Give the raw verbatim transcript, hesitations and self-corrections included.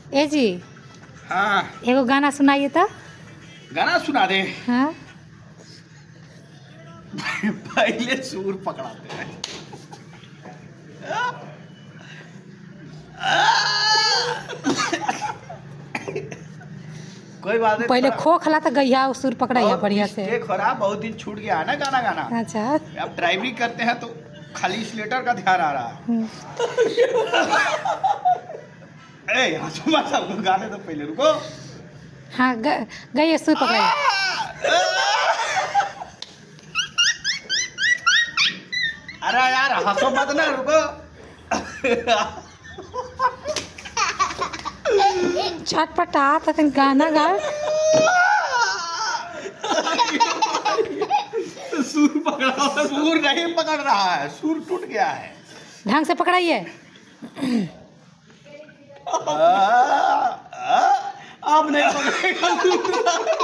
ए जी। हाँ। एगो गाना सुनाइए तो। गाना सुना दे। हाँ। पहले सुर पकड़ाते हैं। कोई बात नहीं। पहले खो खला तो गैया सुर पकड़ाइया बढ़िया से। खराब बहुत दिन छूट गया है ना गाना गाना। अच्छा। अब ड्राइवरी करते हैं तो खाली स्लेटर का ध्यान आ रहा है। ए हंसो मत, सबको गाने तो पहले रुको। हाँ गैया सुर पकड़ाइए। अरे यार हंसो मत ना, रुको। छटपटा तो गाना गा। सुर पकड़ा, सुर नहीं पकड़ रहा है, सुर टूट गया है। ढंग से पकड़ाइए। अब नहीं पकड़ेगा।